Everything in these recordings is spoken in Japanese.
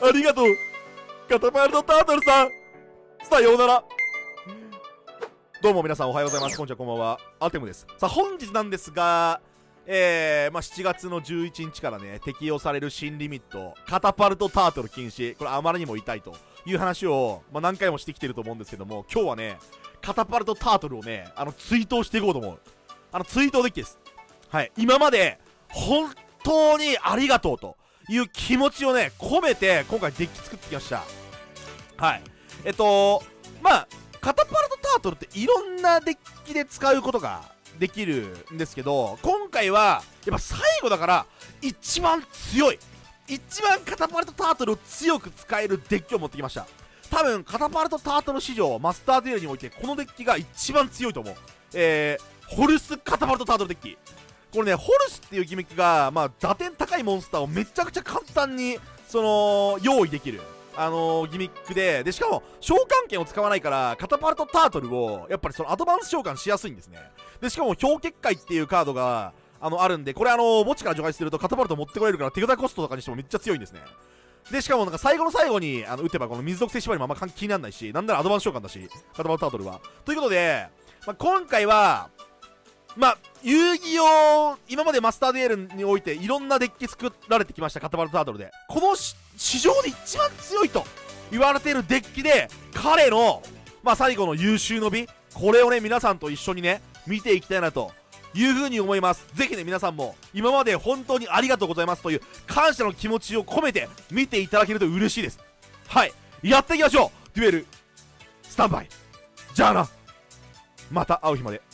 ありがとうカタパルトタートルさん、さようなら。どうも皆さんおはようございます。こんにちは、こんばんは。アルテムです。さあ本日なんですが、7月の11日からね適用される新リミット、カタパルトタートル禁止、これあまりにも痛いという話を、何回もしてきてると思うんですけども、今日はねカタパルトタートルをね追悼していこうと思う。追悼デッキです。はい、今まで本当にありがとうという気持ちをね込めて今回デッキ作ってきました。はい、カタパルトタートルっていろんなデッキで使うことができるんですけど、今回はやっぱ最後だから一番強い、一番カタパルトタートルを強く使えるデッキを持ってきました。多分カタパルトタートル史上マスターデュエルにおいてこのデッキが一番強いと思う。ホルスカタパルトタートルデッキ、これねホルスっていうギミックが打点高いモンスターをめちゃくちゃ簡単に用意できるギミックで、しかも召喚剣を使わないからカタパルトタートルをやっぱりアドバンス召喚しやすいんですね。でしかも氷結界っていうカードがあるんで、これ墓地から除外するとカタパルト持ってこれるから手札コストとかにしてもめっちゃ強いんですね。でしかも最後の最後に打てばこの水属性縛りもあんま気にならないし、なんならアドバンス召喚だしカタパルトタートルは。ということで、今回は遊戯王今までマスターデュエルにおいていろんなデッキ作られてきました。カタパルトタートルでこの史上で一番強いと言われているデッキで、彼の最後の優秀の美、これをね皆さんと一緒にね見ていきたいなというふうに思います。ぜひね皆さんも今まで本当にありがとうございますという感謝の気持ちを込めて見ていただけると嬉しいです。はい、やっていきましょう。デュエルスタンバイ。じゃあな、また会う日まで。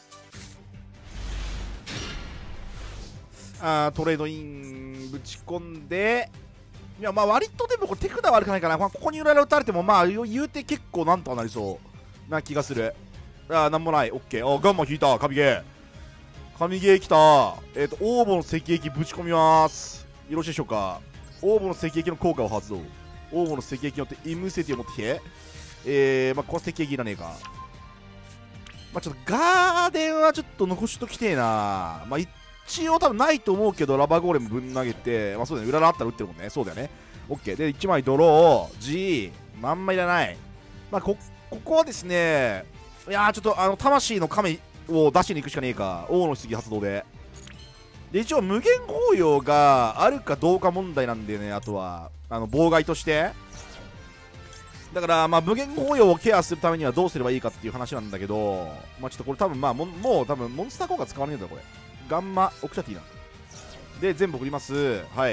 トレードインぶち込んで、いや割とでもこれ手札悪くないかな。ここに裏打たれても言うて結構なんとかなりそうな気がする。なんもない。オッケー。ガンマ引いた。神ゲー来た。オーボの石液ぶち込みます。よろしいでしょうか。オーボの石液の効果を発動。オーボの石液によってイムセティを持ってきて、この石液いらねえか。ちょっとガーデンはちょっと残しときてえな。一応多分ないと思うけどラバーゴーレムぶん投げて、そうだね、裏のあったら打ってるもんね。そうだよね。OK で1枚ドロー G まんまいらない。ここはですね、いやーちょっと魂の亀を出しに行くしかねえか。王の棺発動で一応無限包容があるかどうか問題なんでね。あとは妨害としてだから無限包容をケアするためにはどうすればいいかっていう話なんだけど、ちょっとこれ多分もう多分モンスター効果使わねえんだよこれ。ガンマオクシャティなで全部送ります。はい、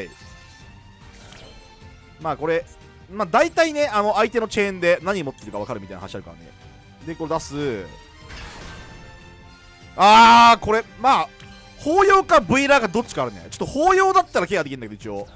これ大体ね相手のチェーンで何持ってるか分かるみたいな話あるからね。でこれ出す。これ包容か V ラーかどっちかあるね。ちょっと包容だったらケアできるんだけど一応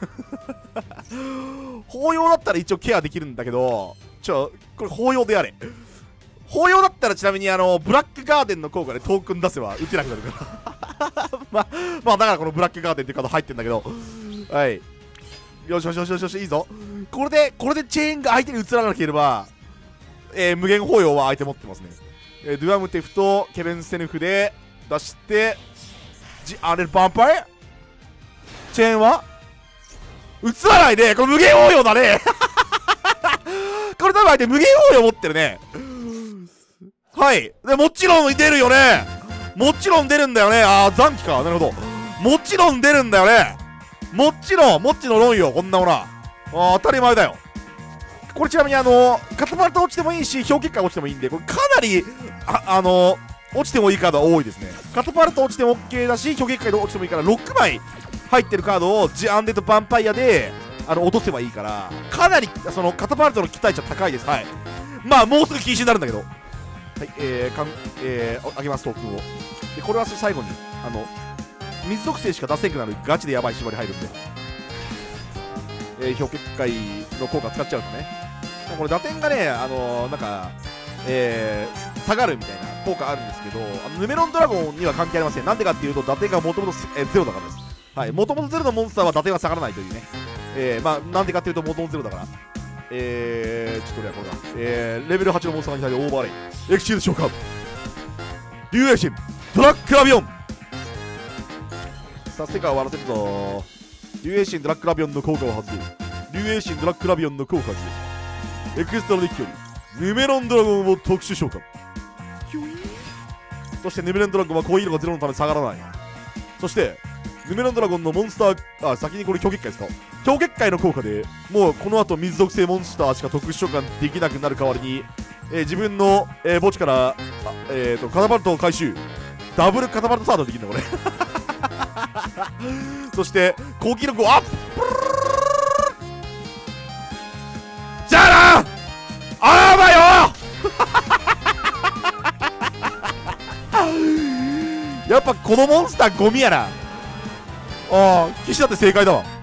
包容だったら一応ケアできるんだけど、これ包容でやれ。包容だったらちなみにブラックガーデンの効果でトークン出せば打てなくなるからだからこのブラックガーデンっていうカード入ってんだけど、はい、よしよしよしよし、いいぞ。これでチェーンが相手に移らなければ、無限包容は相手持ってますね。ドゥアムテフとケベンセヌフで出してあれヴァンパイアチェーンは移らないで、これ無限包容だねこれ多分相手無限包容持ってるね。はい。で、もちろん出るよね。もちろん出るんだよね。残機か。なるほど。もちろん出るんだよね。もちろんの論よ、こんなものは。当たり前だよ。これちなみにカタパルト落ちてもいいし、氷結界落ちてもいいんで、これかなり、落ちてもいいカードは多いですね。カタパルト落ちても OK だし、氷結界で落ちてもいいから、6枚入ってるカードをジ・アンデッド・ヴァンパイアで、落とせばいいから、かなり、カタパルトの期待値は高いです。はい。もうすぐ禁止になるんだけど。はい、あげますトークンを。でこれは最後に水属性しか出せんくなるガチでやばい縛り入るんで、氷結界の効果使っちゃうとね、これ打点がね下がるみたいな効果あるんですけど、ヌメロンドラゴンには関係ありません。なんでかっていうと打点がもともとゼロだからです。はい、もともとゼロのモンスターは打点は下がらないというね。なんでかっていうともともとゼロだから。ちょっとね、これだ。レベル8のモンスターに対してオーバーレイ。エクシール召喚。竜影神。ドラッグラビオン。さあ、世界を終わらせるぞ。竜影神ドラッグラビオンの効果を発動。 竜英神ドラッグラビオンの効果をエクストラデッキよりヌメロンドラゴンを特殊召喚。そしてヌメロンドラゴンは攻撃力が0のため下がらない。そしてヌメロンドラゴンのモンスター、先にこれ強結界ですか。強結界の効果でもうこの後水属性モンスターしか特殊召喚できなくなる代わりに、自分の、墓地からカタパルトを回収。ダブルカタパルトサードできるのこれそして攻撃力をアップ。じゃあなあばよやっぱこのモンスターゴミやな。ああ、騎士だって正解だわ。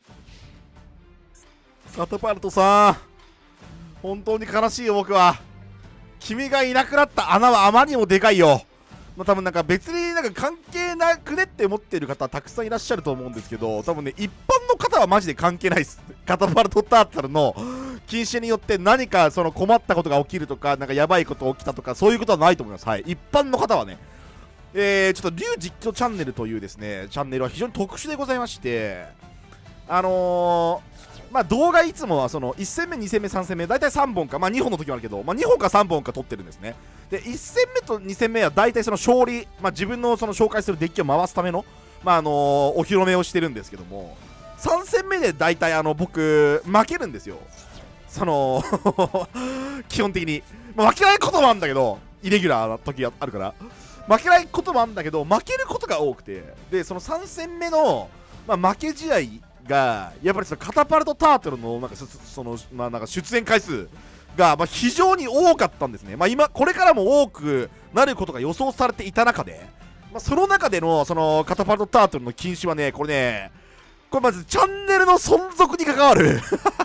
カタパルトさん、本当に悲しいよ僕は。君がいなくなった穴はあまりにもでかいよ。まあ、多分なんか別になんか関係なくねって思ってる方たくさんいらっしゃると思うんですけど、多分ね一般の方はマジで関係ないです。カタパルトタータルの禁止によって何かその困ったことが起きるとか、なんかやばいこと起きたとかそういうことはないと思います。はい、一般の方はね。ちょっと竜実況チャンネルというですねチャンネルは非常に特殊でございまして、まあ動画いつもはその1戦目2戦目3戦目大体3本か、まあ2本の時もあるけど、まあ2本か3本か撮ってるんですね。で1戦目と2戦目は大体その勝利、まあ自分のその紹介するデッキを回すためのまあお披露目をしてるんですけども、3戦目で大体僕負けるんですよ。その基本的に、まあ、負けないこともあるんだけど、イレギュラーな時があるから負けないこともあるんだけど、負けることが多くて、でその3戦目の、まあ、負け試合がやっぱりそのカタパルトタートルのなんかまあ、なんか出演回数が、まあ、非常に多かったんですね。まあ、今これからも多くなることが予想されていた中で、まあ、その中でのそのカタパルトタートルの禁止はね、これまずチャンネルの存続に関わる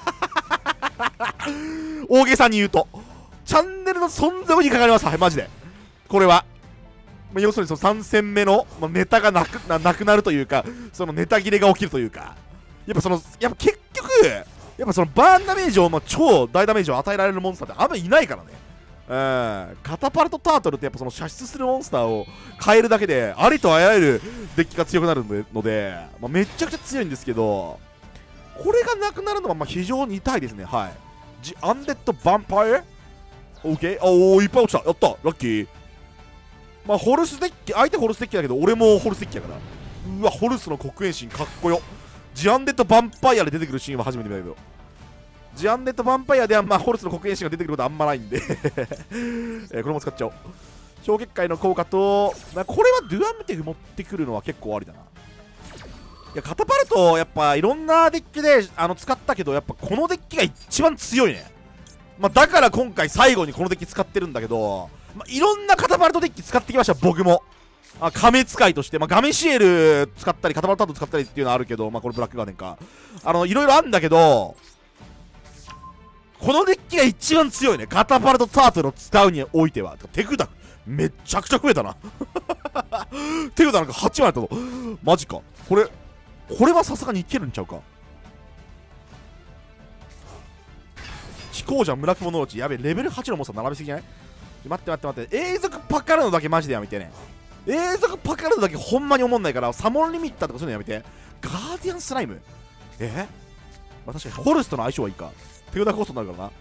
大げさに言うとチャンネルの存続に関わります。はい、マジでこれは、まあ、要するにその3戦目の、まあ、ネタがなくなるというか、そのネタ切れが起きるというか、やっぱ結局やっぱそのバーンダメージを、まあ、超大ダメージを与えられるモンスターってあんまりいないからね。カタパルトタートルってやっぱその射出するモンスターを変えるだけでありとあらゆるデッキが強くなるので、まあ、めちゃくちゃ強いんですけど、これがなくなるのはまあ非常に痛いですね。はい、ジ・アンデッド・ヴァンパイア OK。 おお、いっぱい落ちた。やった、ラッキー。まあホルスデッキ、相手ホルスデッキだけど俺もホルスデッキやから、うわホルスの黒煙神かっこよ。ジアンデッド・ヴァンパイアで出てくるシーンは初めて見たけど、ジアンデッド・ヴァンパイアではまあホルスの黒煙神が出てくることはあんまないんでこれも使っちゃおう。超結界の効果と、まあ、これはドゥアムテフ持ってくるのは結構ありだな。いやカタパルトやっぱいろんなデッキで使ったけど、やっぱこのデッキが一番強いね。まあ、だから今回最後にこのデッキ使ってるんだけど、まあ、いろんなカタパルトデッキ使ってきました僕も。亀使いとして、まあ、ガメシエル使ったりカタパルトタート使ったりっていうのはあるけど、まあ、これブラックガーデンかいろいろあるんだけど、このデッキが一番強いね、カタパルトタートルを使うにおいては。手札めっちゃくちゃ増えたな手札なんか8枚あったぞ。マジか。これはさすがにいけるんちゃうか。飛行じゃん村雲のうち。やべえ、レベル8のモンスター並べすぎじゃない？待って永続パカルノだけマジでやめてね。永続パカルノだけほんまに思んないから、サモンリミッターとかそういうのやめて。ガーディアンスライム、まあ、確かにホルスとの相性はいいか。手札コストになるからな。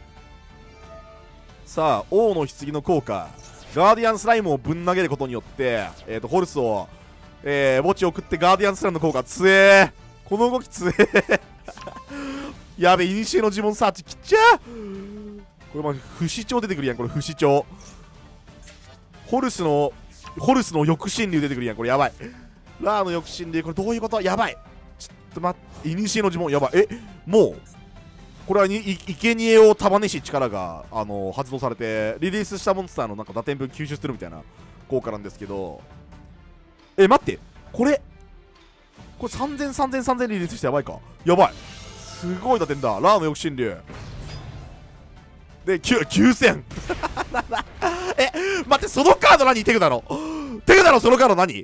さあ王の棺の効果、ガーディアンスライムをぶん投げることによって、ホルスを墓地を送ってガーディアンスライムの効果強え。この動き強えやべえ、イニシエの呪文サーチきっちゃー。これまあ不死鳥出てくるやん。これ不死鳥、ホルスの抑止流出てくるやん。これやばい。ラーの抑止流、これどういうこと？やばい。ちょっと待って、イニシエの呪文やばい。もうこれは生贄を束ねし力が発動されてリリースしたモンスターのなんか打点分吸収するみたいな効果なんですけど、待って、これ3000リリースしてやばいか。やばい、すごい打点だ。ラーの抑止流で9000 待って、そのカード何？手札のそのカード何？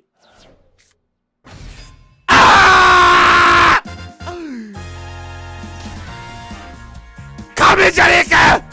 亀じゃねえか